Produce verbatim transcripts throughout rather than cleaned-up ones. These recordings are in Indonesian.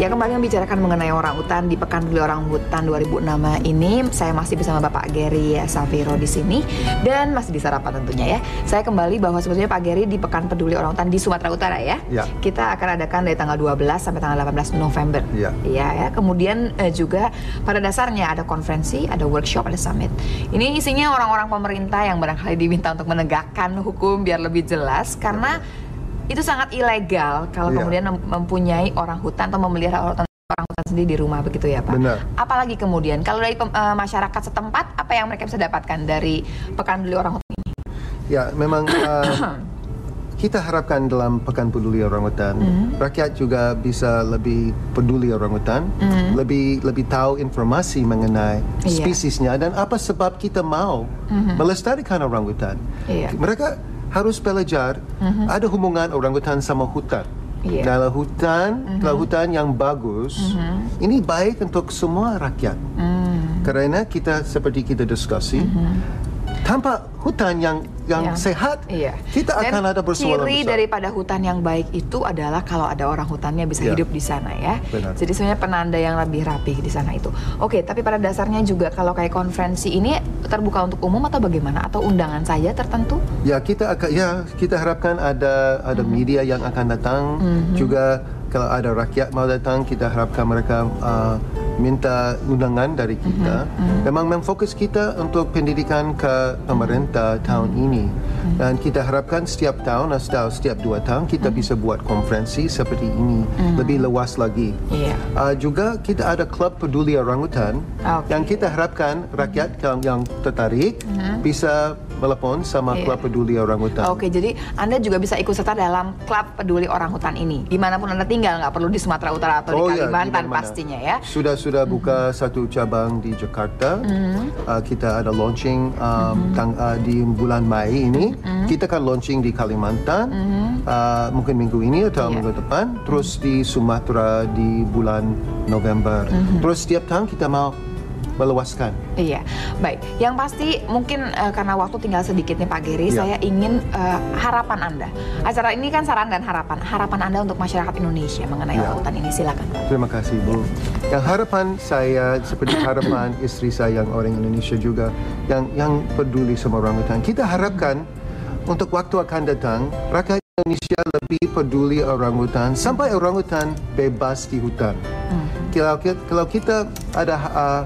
Ya, kembali membicarakan mengenai orang hutan di Pekan Peduli Orang Hutan dua ribu enam ini, saya masih bersama Bapak Gary Savero di sini dan masih di sarapan tentunya ya. Saya kembali bahwa sebetulnya Pak Gary di Pekan Peduli Orang Hutan di Sumatera Utara ya. Ya. Kita akan adakan dari tanggal dua belas sampai tanggal delapan belas November. Ya. Iya ya. Kemudian eh, juga pada dasarnya ada konferensi, ada workshop, ada summit. Ini isinya orang-orang pemerintah yang barangkali diminta untuk menegakkan hukum biar lebih jelas karena itu sangat ilegal kalau Iya. kemudian mempunyai orang hutan atau memelihara orang, orang hutan sendiri di rumah, begitu ya Pak? Benar. Apalagi kemudian kalau dari uh, masyarakat setempat, apa yang mereka bisa dapatkan dari Pekan Peduli Orang Hutan ini? Ya, memang uh, kita harapkan dalam Pekan Peduli Orang Hutan, mm-hmm. rakyat juga bisa lebih peduli orang hutan, mm-hmm. lebih lebih tahu informasi mengenai Iya. spesiesnya dan apa sebab kita mau mm-hmm. melestarikan orang hutan. Iya. Mereka harus belajar mm-hmm. ada hubungan orangutan sama hutan. Yeah. Kalau hutan, mm-hmm. kalau hutan yang bagus, mm-hmm. ini baik untuk semua rakyat. Mm. Karena kita seperti kita diskusi, mm-hmm. tanpa hutan yang yang, yang sehat, iya. kita Dan akan ada persoalan ciri besar. daripada hutan yang baik itu adalah kalau ada orang hutannya bisa Ya. hidup di sana ya. Benar. Jadi sebenarnya penanda yang lebih rapih di sana itu. Oke, tapi pada dasarnya juga kalau kayak konferensi ini terbuka untuk umum atau bagaimana? Atau undangan saja tertentu? Ya, kita akan ya kita harapkan ada ada mm-hmm. media yang akan datang, mm-hmm. juga kalau ada rakyat mau datang, kita harapkan mereka uh, minta undangan dari kita. Mm-hmm. Memang memang fokus kita untuk pendidikan ke pemerintah tahun ini. Mm-hmm. Dan kita harapkan setiap tahun atau setiap dua tahun kita mm-hmm. bisa buat konferensi seperti ini, mm-hmm. lebih luas lagi. Yeah. Uh, juga kita ada klub peduli orangutan okay. yang kita harapkan rakyat mm-hmm. yang tertarik mm-hmm. bisa telepon sama yeah. klub peduli orangutan. Oke, okay, jadi Anda juga bisa ikut serta dalam klub peduli orang hutan ini. Dimanapun Anda tinggal, nggak perlu di Sumatera Utara atau oh, di Kalimantan ya, pastinya ya. Sudah sudah mm-hmm. buka satu cabang di Jakarta. Mm-hmm. uh, kita ada launching um, mm-hmm. tang, uh, di bulan Mei ini. Mm-hmm. Kita akan launching di Kalimantan. Mm-hmm. uh, mungkin minggu ini atau yeah. minggu depan. Terus mm-hmm. di Sumatera di bulan November. Mm-hmm. Terus setiap tahun kita mau meluaskan. Iya, baik. Yang pasti mungkin uh, karena waktu tinggal sedikit nih Pak Gary, ya. saya ingin uh, harapan Anda. Acara ini kan saran dan harapan. Harapan Anda untuk masyarakat Indonesia mengenai ya. orang hutan ini, silakan. Terima kasih Bu. Yang harapan saya seperti harapan istri saya yang orang Indonesia juga, yang yang peduli sama orang hutan. Kita harapkan untuk waktu akan datang rakyat Indonesia lebih peduli orang hutan sampai orang hutan bebas di hutan. Hmm. Kalau kalau kita ada uh,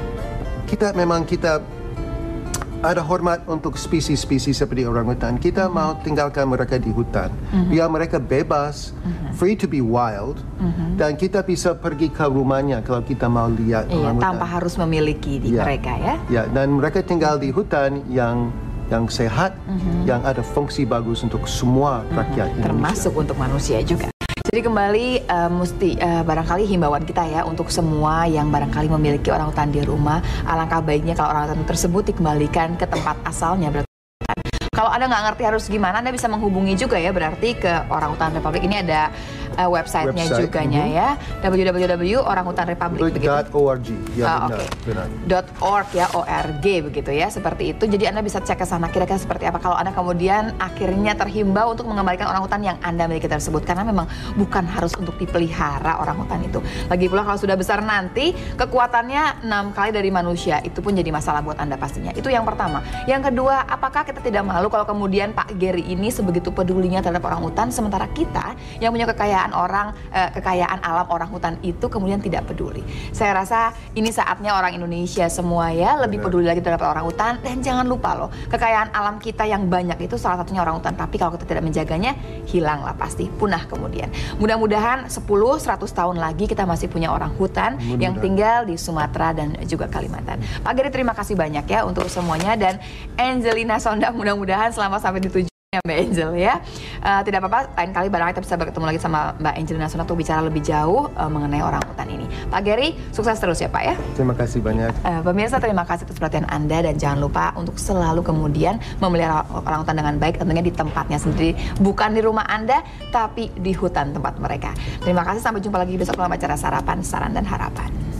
kita memang kita ada hormat untuk spesies-spesies seperti orangutan. Kita mm-hmm. mau tinggalkan mereka di hutan. Mm-hmm. Biar mereka bebas, mm-hmm. free to be wild. Mm-hmm. Dan kita bisa pergi ke rumahnya kalau kita mau lihat iya, orangutan. Tanpa harus memiliki di ya. mereka ya. Ya, dan mereka tinggal di hutan yang yang sehat, mm-hmm. yang ada fungsi bagus untuk semua rakyat mm-hmm. Indonesia. Termasuk untuk manusia juga. Jadi kembali uh, mesti uh, barangkali himbauan kita ya untuk semua yang barangkali memiliki orang hutan di rumah, alangkah baiknya kalau orang hutan tersebut dikembalikan ke tempat asalnya. Berarti kalau Anda nggak ngerti harus gimana, Anda bisa menghubungi juga ya berarti ke Orang Hutan Republik. Ini ada uh, websitenya Website, juga mm-hmm. ya, w w w titik orang hutan republik begitu. .org. Ya, uh, benar, okay. benar. .org ya, O R G begitu ya, seperti itu. Jadi Anda bisa cek ke sana kira-kira seperti apa kalau Anda kemudian akhirnya terhimbau untuk mengembalikan orang hutan yang Anda miliki tersebut, karena memang bukan harus untuk dipelihara orang hutan itu. Lagi pula kalau sudah besar nanti kekuatannya enam kali dari manusia, itu pun jadi masalah buat Anda pastinya. Itu yang pertama. Yang kedua, apakah kita tidak malu kalau kemudian Pak Gary ini sebegitu pedulinya terhadap orang hutan, sementara kita yang punya kekayaan orang eh, kekayaan alam orang hutan itu kemudian tidak peduli. Saya rasa ini saatnya orang Indonesia semua ya lebih Benar. peduli lagi terhadap orang hutan. Dan jangan lupa loh, kekayaan alam kita yang banyak itu salah satunya orang hutan. Tapi kalau kita tidak menjaganya, hilanglah pasti, punah kemudian. Mudah-mudahan sepuluh seratus tahun lagi kita masih punya orang hutan Mudah-mudahan. yang tinggal di Sumatera dan juga Kalimantan. Pak Gary, terima kasih banyak ya untuk semuanya. Dan Angelina Sonda, mudah-mudahan selamat sampai di tujuan Mbak Angel ya. Uh, tidak apa-apa, lain kali barangkali kita bisa bertemu lagi sama Mbak Angelina Sonda untuk bicara lebih jauh uh, mengenai orang hutan ini. Pak Gary, sukses terus ya Pak ya. Terima kasih banyak. Uh, pemirsa, terima kasih atas perhatian Anda dan jangan lupa untuk selalu kemudian memelihara orang hutan dengan baik, tentunya di tempatnya sendiri, bukan di rumah Anda, tapi di hutan tempat mereka. Terima kasih, sampai jumpa lagi besok dalam acara Sarapan, Saran dan Harapan.